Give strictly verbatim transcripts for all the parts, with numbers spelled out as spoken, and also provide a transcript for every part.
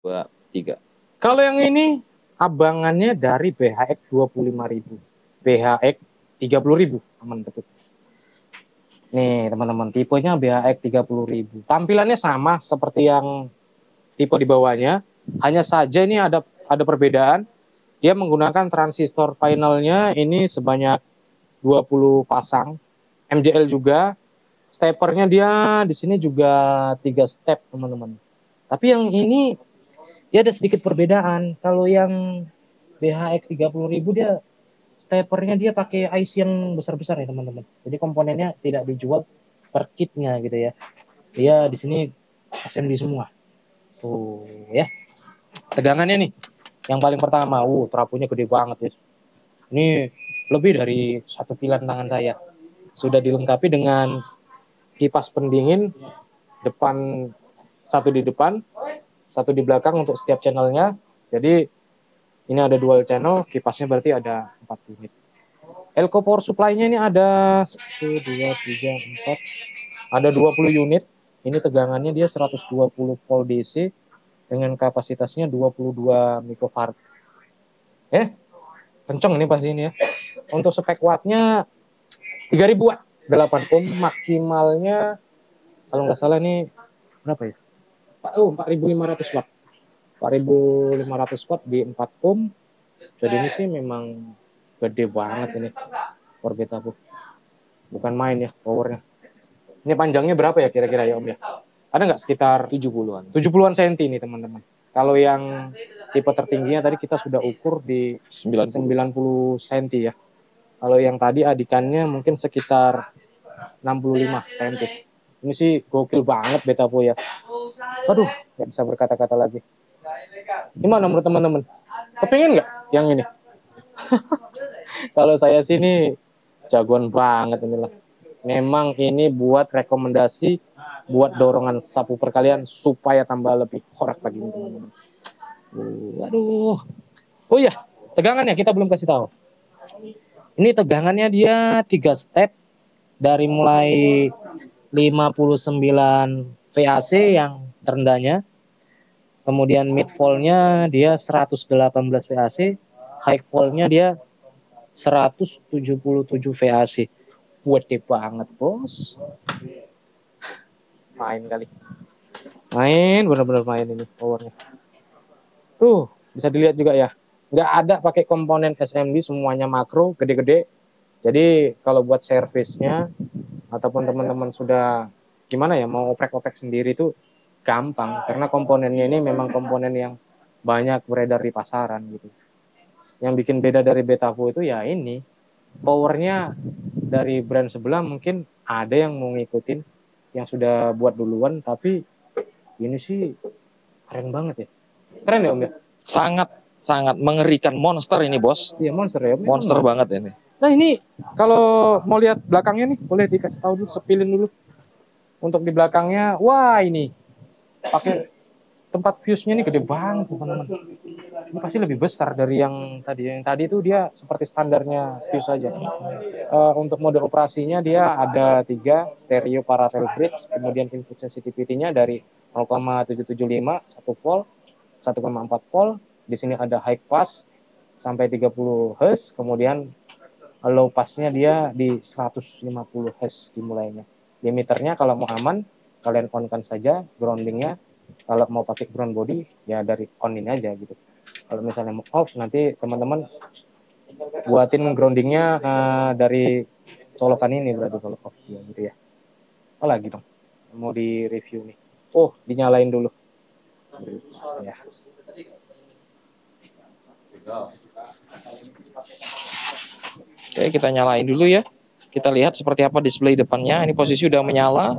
dua, tiga. Kalau yang ini abangannya dari B H X dua puluh lima ribu, B H X tiga puluh ribu, aman betul. Nih teman-teman, tipenya B H X tiga puluh ribu. Tampilannya sama seperti yang tipe di bawahnya, hanya saja ini ada ada perbedaan. Dia menggunakan transistor finalnya ini sebanyak dua puluh pasang, M J L juga. Steppernya dia di sini juga tiga step teman-teman. Tapi yang ini dia ada sedikit perbedaan. Kalau yang B H X tiga puluh ribu dia steppernya dia pakai I C yang besar-besar ya teman-teman. Jadi komponennya tidak dijual per kitnya gitu ya. Dia di sini S M D semua. Tuh ya. Tegangannya nih. Yang paling pertama, uh trafonya gede banget ya. Ini lebih dari satu pilan tangan saya. Sudah dilengkapi dengan kipas pendingin depan, satu di depan, satu di belakang untuk setiap channelnya. Jadi ini ada dual channel, kipasnya berarti ada empat unit. Elko power supply-nya ini ada satu, dua, tiga, empat, ada dua puluh unit. Ini tegangannya dia seratus dua puluh volt D C dengan kapasitasnya dua puluh dua mikrofarad. Eh, kenceng ini pasti ini ya. Untuk spek wattnya tiga ribu watt, delapan ohm, maksimalnya kalau nggak salah ini berapa ya? Oh, empat ribu lima ratus watt. empat ribu lima ratus watt di empat ohm. Jadi ini sih memang gede banget ini power beta bu. Bukan main ya powernya. Ini panjangnya berapa ya kira-kira ya Om ya? Ada nggak sekitar tujuh puluhan. tujuh puluhan senti nih teman-teman. Kalau yang tipe tertingginya tadi kita sudah ukur di sembilan puluh senti ya. Kalau yang tadi adikannya mungkin sekitar enam puluh lima senti. Ini sih gokil banget beta po ya. Aduh, nggak bisa berkata-kata lagi. Gimana menurut teman-teman? Kepingin nggak yang ini? Kalau saya sih ini jagoan banget inilah. Memang ini buat rekomendasi buat dorongan sapu perkalian supaya tambah lebih horak lagi teman-teman. Waduh. Oh iya, tegangannya kita belum kasih tahu. Ini tegangannya dia tiga step dari mulai lima puluh sembilan V A C yang terendahnya. Kemudian mid volt-nya dia seratus delapan belas V A C, high volt-nya dia seratus tujuh puluh tujuh V A C. Gede banget, Bos. Main kali. Main, bener-bener main ini powernya. Tuh, bisa dilihat juga ya. Nggak ada pakai komponen S M D, semuanya makro, gede-gede. Jadi kalau buat servisnya ataupun teman-teman sudah gimana ya mau oprek-oprek sendiri tuh gampang karena komponennya ini memang komponen yang banyak beredar di pasaran gitu. Yang bikin beda dari Betavo itu ya ini powernya dari brand sebelah mungkin ada yang mau ngikutin yang sudah buat duluan, tapi ini sih keren banget ya. Keren ya Om ya? Sangat sangat mengerikan, monster ini bos. Iya monster ya. Monster Memang. banget ini. Nah ini kalau mau lihat belakangnya nih boleh dikasih tahu dulu, sepilin dulu. Untuk di belakangnya, wah ini pakai tempat fuse-nya nih gede banget teman-teman. Ini pasti lebih besar dari yang tadi. Yang tadi itu dia seperti standarnya fuse saja. Uh, untuk mode operasinya dia ada tiga, stereo parallel bridge, kemudian input sensitivity-nya dari nol koma tujuh tujuh lima, satu volt, satu koma empat volt. Di sini ada high pass sampai tiga puluh hertz, kemudian low pass-nya dia di seratus lima puluh hertz dimulainya. Limiternya kalau mau aman kalian on-kan saja, groundingnya kalau mau pakai ground body ya dari on ini aja gitu. Kalau misalnya mau off nanti teman-teman buatin groundingnya uh, dari colokan ini berarti kalau off ya gitu ya. Oh lagi dong mau di review nih. Oh dinyalain dulu. Ya. Oke, kita nyalain dulu ya. Kita lihat seperti apa display depannya. Ini posisi udah menyala.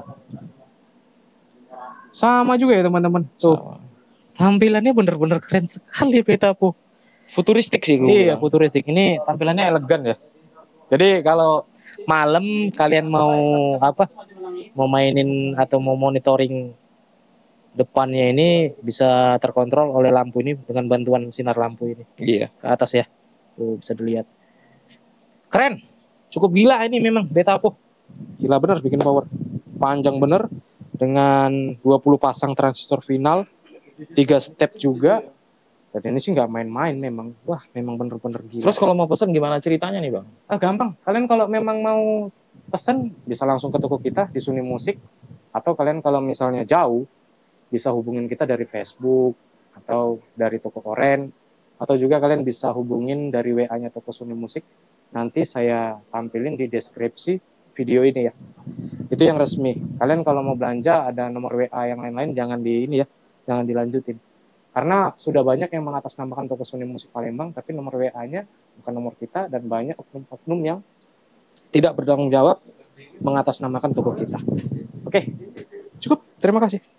Sama juga ya teman-teman. Tuh. Sama. Tampilannya bener-bener keren sekali Betavo. Futuristik sih gue. Iya, futuristik. Ini tampilannya elegan ya. Jadi kalau malam kalian mau apa? Mau mainin atau mau monitoring depannya ini bisa terkontrol oleh lampu ini dengan bantuan sinar lampu ini. Iya. Ke atas ya. Tuh bisa dilihat. Keren. Cukup gila ini memang Betavo. Gila bener bikin power. Panjang bener dengan dua puluh pasang transistor final. tiga step juga. Dan ini sih nggak main-main memang. Wah, memang bener-bener gila. Terus kalau mau pesan gimana ceritanya nih Bang? Ah, gampang. Kalian kalau memang mau pesen bisa langsung ke toko kita di Suni Musik, atau kalian kalau misalnya jauh bisa hubungin kita dari Facebook atau dari toko oren, atau juga kalian bisa hubungin dari W A-nya toko Suni Musik. Nanti saya tampilin di deskripsi video ini ya. Itu yang resmi. Kalian kalau mau belanja ada nomor W A yang lain-lain jangan di ini ya, jangan dilanjutin. Karena sudah banyak yang mengatasnamakan toko Suni Musik Palembang, tapi nomor W A-nya bukan nomor kita, dan banyak oknum-oknum yang tidak bertanggung jawab mengatasnamakan toko kita. Oke, cukup. Terima kasih.